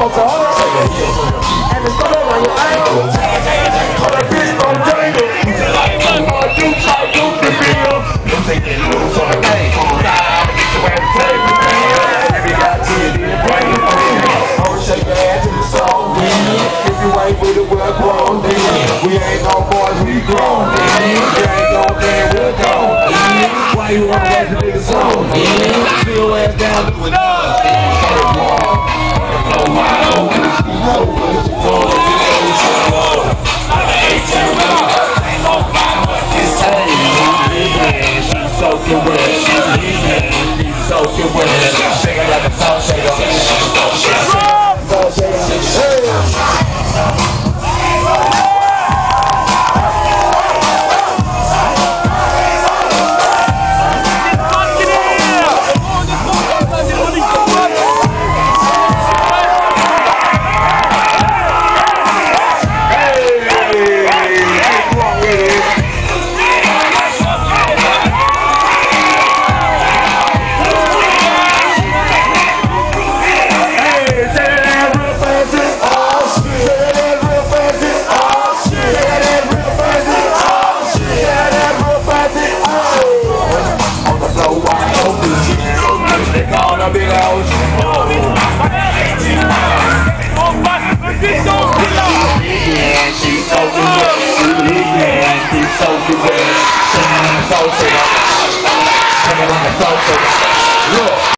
folks are hard. And it's coming on your ankle. On that bitch gon' jangle. All you try to do to be up. You think you lose on the game. Get your ass played with me. Every guy to you, then bring it in. I'ma shake your ass in the song. If you ain't with it, we're grown. We ain't no boys, we grown. You ain't gon' dance, we're gone. Why you wanna raise the niggas on? See your ass down, do it up. Soaking wet, she's soaking wet, shaking like a salt shaker. Salt shaker. Big house. She's so good. She's so good. She's so good.